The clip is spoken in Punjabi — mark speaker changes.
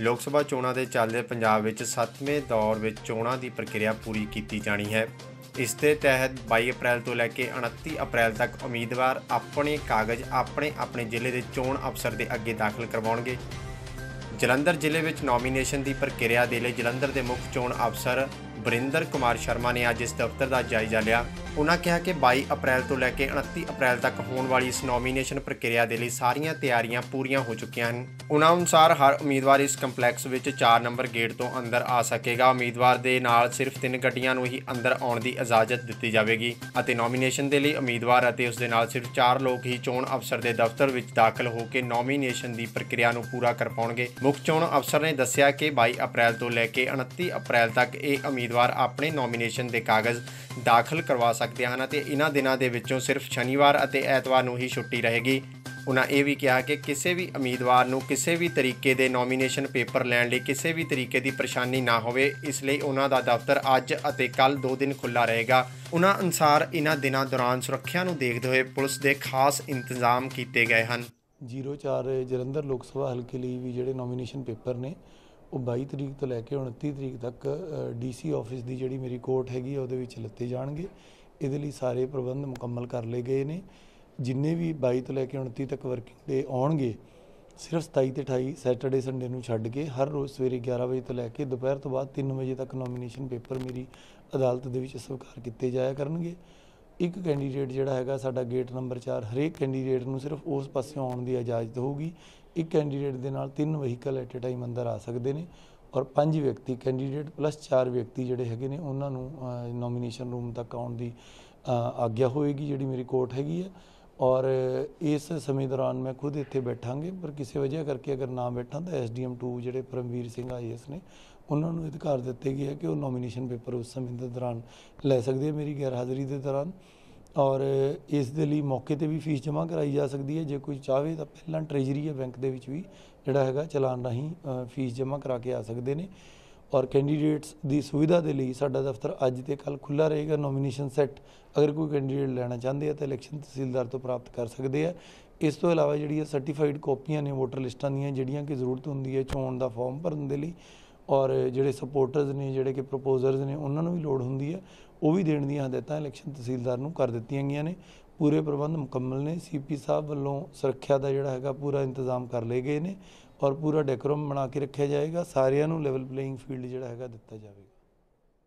Speaker 1: ਲੋਕ ਸਭਾ ਚੋਣਾਂ ਦੇ ਚੱਲਦੇ ਪੰਜਾਬ ਵਿੱਚ 7ਵੇਂ ਦੌਰ ਵਿੱਚ ਚੋਣਾਂ ਦੀ ਪ੍ਰਕਿਰਿਆ ਪੂਰੀ ਕੀਤੀ ਜਾਣੀ ਹੈ। ਇਸ ਦੇ ਤਹਿਤ 22 ਅਪ੍ਰੈਲ ਤੋਂ ਲੈ ਕੇ 29 ਅਪ੍ਰੈਲ ਤੱਕ ਉਮੀਦਵਾਰ ਆਪਣੇ ਕਾਗਜ਼ ਆਪਣੇ ਜ਼ਿਲ੍ਹੇ ਦੇ ਚੋਣ ਅਫਸਰ ਦੇ ਅੱਗੇ ਦਾਖਲ ਕਰਵਾਉਣਗੇ। ਜਲੰਧਰ ਜ਼ਿਲ੍ਹੇ ਵਿੱਚ ਨੋਮੀਨੇਸ਼ਨ ਦੀ ਪ੍ਰਕਿਰਿਆ ਦੇ ਲਈ ਜਲੰਧਰ ਦੇ ਮੁੱਖ ਚੋਣ ਅਫਸਰ ਵਰਿੰਦਰ ਕੁਮਾਰ ਸ਼ਰਮਾ ਨੇ ਅੱਜ ਇਸ ਦਫ਼ਤਰ ਦਾ ਜਾਇਜ਼ਾ ਲਿਆ। ਉਨ੍ਹਾਂ ਕਿਹਾ ਕਿ 22 ਅਪ੍ਰੈਲ ਤੋਂ ਲੈ ਕੇ 29 ਅਪ੍ਰੈਲ ਤੱਕ ਹੋਣ ਵਾਲੀ ਇਸ ਨੋਮੀਨੇਸ਼ਨ ਪ੍ਰਕਿਰਿਆ ਦੇ ਲਈ ਸਾਰੀਆਂ ਤਿਆਰੀਆਂ ਪੂਰੀਆਂ ਹੋ ਚੁੱਕੀਆਂ ਹਨ। ਉਨ੍ਹਾਂ ਅਨੁਸਾਰ ਹਰ ਉਮੀਦਵਾਰ ਇਸ ਕੰਪਲੈਕਸ ਵਿੱਚ 4 ਨੰਬਰ ਗੇਟ ਤੋਂ ਅੰਦਰ ਆ ਸਕੇਗਾ। ਉਮੀਦਵਾਰ ਦੇ ਨਾਲ ਸਿਰਫ 3 ਗੱਡੀਆਂ ਨੂੰ ਹੀ ਅੰਦਰ ਆਉਣ ਦੀ ਇਜਾਜ਼ਤ ਦਿੱਤੀ ਜਾਵੇਗੀ ਅਤੇ ਨੋਮੀਨੇਸ਼ਨ ਦੇ ਲਈ ਉਮੀਦਵਾਰ ਅਤੇ ਉਸ ਦੇ ਨਾਲ ਸਿਰਫ 4 ਲੋਕ ਹੀ ਚੋਣ ਅਫਸਰ ਦੇ ਦਫ਼ਤਰ ਵਿੱਚ ਦਾਖਲ ਹੋ ਕੇ ਨੋਮੀਨੇਸ਼ਨ ਦੀ ਪ੍ਰਕਿਰਿਆ ਨੂੰ ਪੂਰਾ ਕਰ ਪਾਉਣਗੇ। ਮੁੱਖ ਚੋਣ ਅਫਸਰ ਨੇ ਦੱਸਿਆ ਕਿ 22 ਅਪ੍ਰੈਲ ਤੋਂ ਲੈ ਕੇ 29 ਅਪ੍ਰੈਲ ਤੱਕ ਇਹ ਉਮੀਦਵਾਰ ਆਪਣੇ ਨੋਮੀਨੇਸ਼ਨ ਦੇ ਕਾਗਜ਼ ਦਾਖਲ ਕਰਵਾ ਸਕਦੇ ਹਨ ਅਤੇ ਇਹਨਾਂ ਦਿਨਾਂ ਦੇ ਵਿੱਚੋਂ ਸਿਰਫ ਸ਼ਨੀਵਾਰ ਅਤੇ ਐਤਵਾਰ ਨੂੰ ਹੀ ਛੁੱਟੀ ਰਹੇਗੀ। ਉਨ੍ਹਾਂ ਇਹ ਵੀ ਕਿਹਾ ਕਿ ਕਿਸੇ ਵੀ ਉਮੀਦਵਾਰ ਨੂੰ ਕਿਸੇ ਵੀ ਤਰੀਕੇ ਦੇ ਨੋਮੀਨੇਸ਼ਨ ਪੇਪਰ ਲੈਣ ਲਈ ਕਿਸੇ ਵੀ ਤਰੀਕੇ ਦੀ ਪਰੇਸ਼ਾਨੀ ਨਾ ਹੋਵੇ, ਇਸ ਲਈ ਉਹਨਾਂ ਦਾ ਦਫ਼ਤਰ ਅੱਜ ਅਤੇ ਕੱਲ੍ਹ 2 ਦਿਨ ਖੁੱਲ੍ਹਾ ਰਹੇਗਾ। ਉਨ੍ਹਾਂ ਅਨੁਸਾਰ ਇਹਨਾਂ ਦਿਨਾਂ ਦੌਰਾਨ ਸੁਰੱਖਿਆ ਨੂੰ ਦੇਖਦੇ ਹੋਏ ਪੁਲਿਸ ਦੇ ਖਾਸ ਇੰਤਜ਼ਾਮ ਕੀਤੇ ਗਏ ਹਨ।
Speaker 2: 04 ਜਲੰਧਰ ਲੋਕ ਸਭਾ ਹਲਕੇ ਲਈ ਵੀ ਜਿਹੜੇ ਨੋਮੀਨੇਸ਼ਨ ਪੇਪਰ ਨੇ ਉਹ 22 ਤਰੀਕ ਤੋਂ ਲੈ ਕੇ 29 ਤਰੀਕ ਤੱਕ DC ਆਫਿਸ ਦੀ ਜਿਹੜੀ ਮੇਰੀ ਕੋਰਟ ਹੈਗੀ ਉਹਦੇ ਵਿੱਚ ਲਿੱਤੇ ਜਾਣਗੇ। ਇਹਦੇ ਲਈ ਸਾਰੇ ਪ੍ਰਬੰਧ ਮੁਕੰਮਲ ਕਰ ਲਏ ਗਏ ਨੇ। ਜਿੰਨੇ ਵੀ 22 ਤੋਂ ਲੈ ਕੇ 29 ਤੱਕ ਵਰਕਿੰਗ ਡੇ ਆਉਣਗੇ, ਸਿਰਫ 27 ਤੇ 28 ਸੈਟਰਡੇ ਸੰਡੇ ਨੂੰ ਛੱਡ ਕੇ ਹਰ ਰੋਜ਼ ਸਵੇਰੇ 11 ਵਜੇ ਤੋਂ ਲੈ ਕੇ ਦੁਪਹਿਰ ਤੋਂ ਬਾਅਦ 3 ਵਜੇ ਤੱਕ ਨੋਮੀਨੇਸ਼ਨ ਪੇਪਰ ਮੇਰੀ ਅਦਾਲਤ ਦੇ ਵਿੱਚ ਸਵੀਕਾਰ ਕੀਤੇ ਜਾਇਆ ਕਰਨਗੇ। ਇੱਕ ਕੈਂਡੀਡੇਟ ਜਿਹੜਾ ਹੈਗਾ ਸਾਡਾ ਗੇਟ ਨੰਬਰ 4, ਹਰੇਕ ਕੈਂਡੀਡੇਟ ਨੂੰ ਸਿਰਫ ਉਸ ਪਾਸਿਓਂ ਆਉਣ ਦੀ ਇਜਾਜ਼ਤ ਹੋਊਗੀ। ਇੱਕ ਕੈਂਡੀਡੇਟ ਦੇ ਨਾਲ 3 ਵਹੀਕਲ ਐਟ ਏ ਟਾਈਮ ਅੰਦਰ ਆ ਸਕਦੇ ਨੇ ਔਰ 5 ਵਿਅਕਤੀ ਕੈਂਡੀਡੇਟ ਪਲੱਸ 4 ਵਿਅਕਤੀ ਜਿਹੜੇ ਹੈਗੇ ਨੇ ਉਹਨਾਂ ਨੂੰ ਨੋਮੀਨੇਸ਼ਨ ਰੂਮ ਤੱਕ ਆਉਣ ਦੀ ਆਗਿਆ ਹੋਏਗੀ, ਜਿਹੜੀ ਮੇਰੀ ਕੋਰਟ ਹੈਗੀ ਹੈ। ਔਰ ਇਸ ਸਮੇਂ ਦੌਰਾਨ ਮੈਂ ਖੁਦ ਇੱਥੇ ਬੈਠਾਂਗੇ, ਪਰ ਕਿਸੇ ਵਜ੍ਹਾ ਕਰਕੇ ਅਗਰ ਨਾ ਬੈਠਾਂ ਤਾਂ SDM 2 ਜਿਹੜੇ ਪਰਮਵੀਰ ਸਿੰਘ IAS ਨੇ ਉਹਨਾਂ ਨੂੰ ਅਧਿਕਾਰ ਦਿੱਤੇ ਗਏ ਹੈ ਕਿ ਉਹ ਨੋਮੀਨੇਸ਼ਨ ਪੇਪਰ ਉਸ ਸਮੇਂ ਦੇ ਦੌਰਾਨ ਲੈ ਸਕਦੇ ਆ ਮੇਰੀ ਗੈਰਹਾਜ਼ਰੀ ਦੇ ਦੌਰਾਨ। ਔਰ ਇਸ ਦੇ ਲਈ ਮੌਕੇ 'ਤੇ ਵੀ ਫੀਸ ਜਮ੍ਹਾਂ ਕਰਾਈ ਜਾ ਸਕਦੀ ਹੈ। ਜੇ ਕੋਈ ਚਾਹਵੇ ਤਾਂ ਪਹਿਲਾਂ ਟਰੇਜਰੀ ਬੈਂਕ ਦੇ ਵਿੱਚ ਵੀ ਜਿਹੜਾ ਹੈਗਾ ਚਲਾਨ ਰਾਹੀਂ ਫੀਸ ਜਮ੍ਹਾਂ ਕਰਾ ਕੇ ਆ ਸਕਦੇ ਨੇ। ਔਰ ਕੈਂਡੀਡੇਟਸ ਦੀ ਸੁਵਿਧਾ ਦੇ ਲਈ ਸਾਡਾ ਦਫ਼ਤਰ ਅੱਜ ਤੇ ਕੱਲ੍ਹ ਖੁੱਲ੍ਹਾ ਰਹੇਗਾ। ਨੋਮੀਨੇਸ਼ਨ ਸੈੱਟ ਅਗਰ ਕੋਈ ਕੈਂਡੀਡੇਟ ਲੈਣਾ ਚਾਹੁੰਦੇ ਆ ਤਾਂ ਇਲੈਕਸ਼ਨ ਤਹਿਸੀਲਦਾਰ ਤੋਂ ਪ੍ਰਾਪਤ ਕਰ ਸਕਦੇ ਆ। ਇਸ ਤੋਂ ਇਲਾਵਾ ਜਿਹੜੀਆਂ ਸਰਟੀਫਾਈਡ ਕਾਪੀਆਂ ਨੇ ਵੋਟਰ ਲਿਸਟਾਂ ਦੀਆਂ, ਜਿਹੜੀਆਂ ਕਿ ਜ਼ਰੂਰਤ ਹੁੰਦੀ ਹੈ ਚੋਣ ਦਾ ਫਾਰਮ ਭਰਨ ਦੇ ਲਈ, ਔਰ ਜਿਹੜੇ ਸਪੋਰਟਰਸ ਨੇ, ਜਿਹੜੇ ਕਿ ਪ੍ਰਪੋਜ਼ਰਸ ਨੇ, ਉਹਨਾਂ ਨੂੰ ਵੀ ਲੋੜ ਹੁੰਦੀ ਹੈ, ਉਹ ਵੀ ਦੇਣ ਦੀਆਂ ਹਦਾਇਤਾਂ ਇਲੈਕਸ਼ਨ ਤਹਿਸੀਲਦਾਰ ਨੂੰ ਕਰ ਦਿੱਤੀਆਂ ਗਈਆਂ ਨੇ। ਪੂਰੇ ਪ੍ਰਬੰਧ ਮੁਕੰਮਲ ਨੇ। CP ਸਾਹਿਬ ਵੱਲੋਂ ਸੁਰੱਖਿਆ ਦਾ ਜਿਹੜਾ ਹੈਗਾ ਪੂਰਾ ਇੰਤਜ਼ਾਮ ਕਰ ਲਏ ਗਏ ਨੇ ਔਰ ਪੂਰਾ ਡੈਕੋਰਮ ਬਣਾ ਕੇ ਰੱਖਿਆ ਜਾਏਗਾ। ਸਾਰਿਆਂ ਨੂੰ ਲੈਵਲ ਪਲੇਇੰਗ ਫੀਲਡ ਜਿਹੜਾ ਹੈਗਾ ਦਿੱਤਾ ਜਾਵੇਗਾ।